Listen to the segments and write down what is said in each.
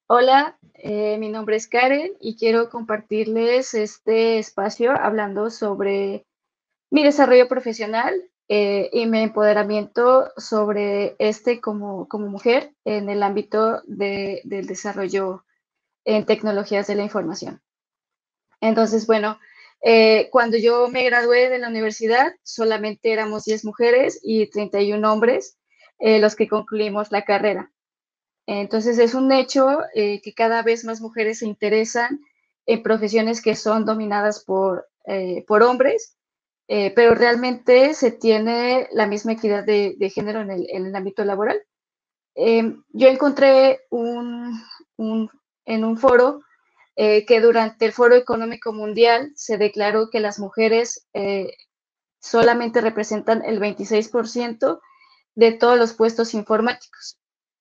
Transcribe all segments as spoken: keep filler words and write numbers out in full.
Hola, eh, mi nombre es Karen y quiero compartirles este espacio hablando sobre mi desarrollo profesional eh, y mi empoderamiento sobre este como, como mujer en el ámbito de- del desarrollo en tecnologías de la información. Entonces, bueno, eh, cuando yo me gradué de la universidad, solamente éramos diez mujeres y treinta y uno hombres eh, los que concluimos la carrera. Entonces es un hecho eh, que cada vez más mujeres se interesan en profesiones que son dominadas por, eh, por hombres, eh, pero realmente se tiene la misma equidad de, de género en el, en el, ámbito laboral. Eh, yo encontré un, un, en un foro eh, que durante el Foro Económico Mundial se declaró que las mujeres eh, solamente representan el veintiséis por ciento de todos los puestos informáticos.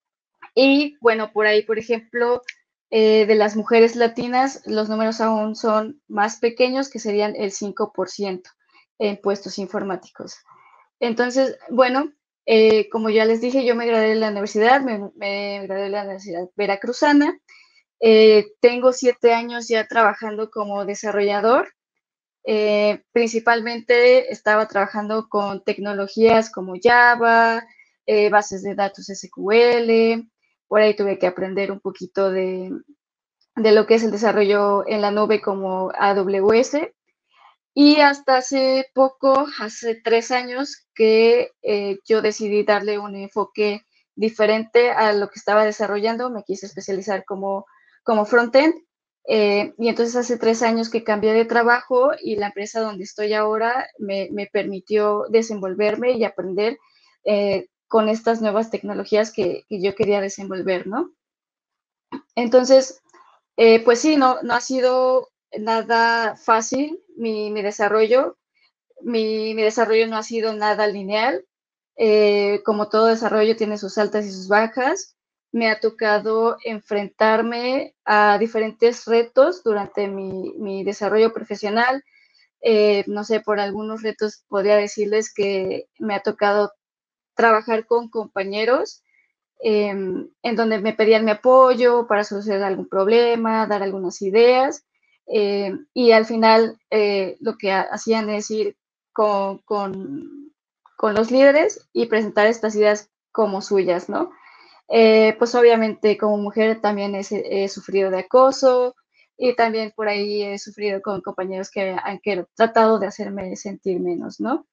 Y bueno, por ahí, por ejemplo, eh, de las mujeres latinas, los números aún son más pequeños, que serían el cinco por ciento en puestos informáticos. Entonces, bueno, eh, como ya les dije, yo me gradué de la universidad, me, me gradué de la Universidad Veracruzana. Eh, tengo siete años ya trabajando como desarrollador. Eh, principalmente estaba trabajando con tecnologías como Java, eh, bases de datos S Q L. Por ahí tuve que aprender un poquito de, de lo que es el desarrollo en la nube como A W S. Y hasta hace poco, hace tres años, que eh, yo decidí darle un enfoque diferente a lo que estaba desarrollando. Me quise especializar como, como frontend. Eh, y entonces hace tres años que cambié de trabajo y la empresa donde estoy ahora me, me permitió desenvolverme y aprender eh, con estas nuevas tecnologías que, que, yo quería desenvolver, ¿no? Entonces, eh, pues sí, no, no ha sido nada fácil mi, mi desarrollo. Mi, mi, desarrollo no ha sido nada lineal. Eh, como todo desarrollo tiene sus altas y sus bajas. Me ha tocado enfrentarme a diferentes retos durante mi, mi desarrollo profesional. Eh, no sé, por algunos retos podría decirles que me ha tocado trabajar con compañeros eh, en donde me pedían mi apoyo para solucionar algún problema, dar algunas ideas. Eh, y al final eh, lo que hacían es ir con, con, con, los líderes y presentar estas ideas como suyas, ¿no? Eh, pues obviamente como mujer también he, he, sufrido de acoso y también por ahí he sufrido con compañeros que han que, tratado de hacerme sentir menos, ¿no?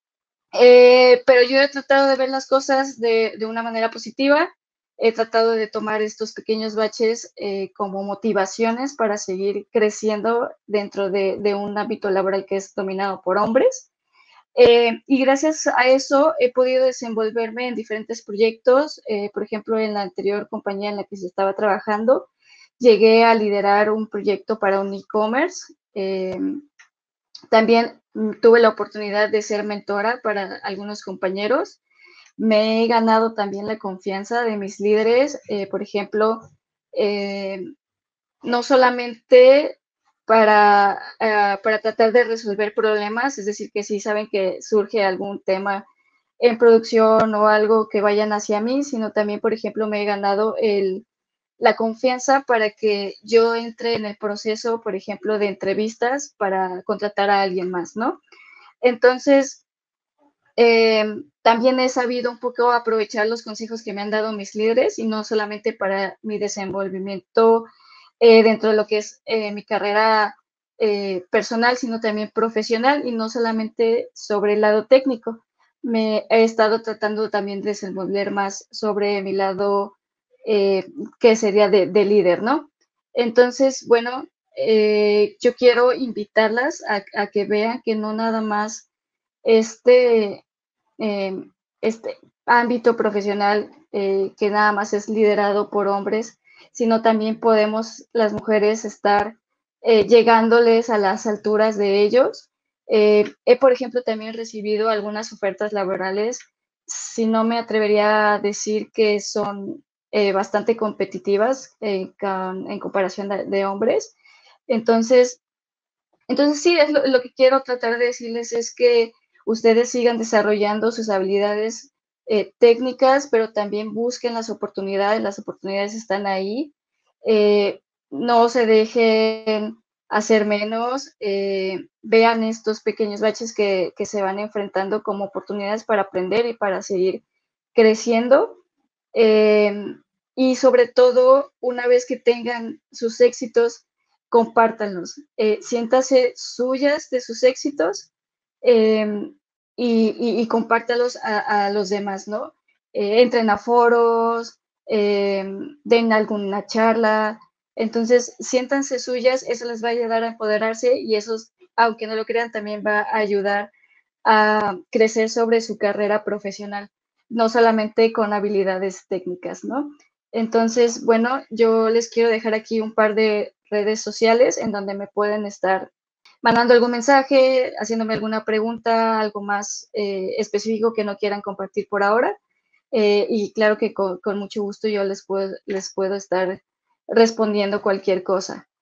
Eh, pero yo he tratado de ver las cosas de, de, una manera positiva. He tratado de tomar estos pequeños baches eh, como motivaciones para seguir creciendo dentro de, de, un ámbito laboral que es dominado por hombres. Eh, y gracias a eso he podido desenvolverme en diferentes proyectos. Eh, por ejemplo, en la anterior compañía en la que se estaba trabajando, llegué a liderar un proyecto para un e-commerce. Eh, también tuve la oportunidad de ser mentora para algunos compañeros. Me he ganado también la confianza de mis líderes, eh, por ejemplo, eh, no solamente para, uh, para tratar de resolver problemas, es decir, que si saben que surge algún tema en producción o algo que vayan hacia mí, sino también, por ejemplo, me he ganado el, la confianza para que yo entre en el proceso, por ejemplo, de entrevistas para contratar a alguien más, ¿no? Entonces, eh, también he sabido un poco aprovechar los consejos que me han dado mis líderes y no solamente para mi desenvolvimiento eh, dentro de lo que es eh, mi carrera eh, personal, sino también profesional y no solamente sobre el lado técnico. Me he estado tratando también de desenvolver más sobre mi lado eh, que sería de, de, líder, ¿no? Entonces, bueno, eh, yo quiero invitarlas a, a que vean que no nada más este, eh, este ámbito profesional eh, que nada más es liderado por hombres, sino también podemos las mujeres estar eh, llegándoles a las alturas de ellos. Eh, he, por ejemplo, también recibido algunas ofertas laborales, si no me atrevería a decir que son eh, bastante competitivas eh, con, en comparación de, de hombres. Entonces, entonces, sí, es lo, lo, que quiero tratar de decirles es que ustedes sigan desarrollando sus habilidades eh, técnicas, pero también busquen las oportunidades, las oportunidades están ahí. eh, no se dejen hacer menos, eh, vean estos pequeños baches que, que se van enfrentando como oportunidades para aprender y para seguir creciendo. Eh, y sobre todo, una vez que tengan sus éxitos, compártanlos, eh, siéntase suyas de sus éxitos eh, y, y, y, compártalos a, a, los demás, ¿no? Eh, entren a foros, eh, den alguna charla, entonces siéntanse suyas, eso les va a ayudar a empoderarse y eso, aunque no lo crean, también va a ayudar a crecer sobre su carrera profesional, no solamente con habilidades técnicas, ¿no? Entonces, bueno, yo les quiero dejar aquí un par de redes sociales en donde me pueden estar mandando algún mensaje, haciéndome alguna pregunta, algo más eh, específico que no quieran compartir por ahora. Eh, y claro que con, con, mucho gusto yo les puedo, les puedo estar respondiendo cualquier cosa.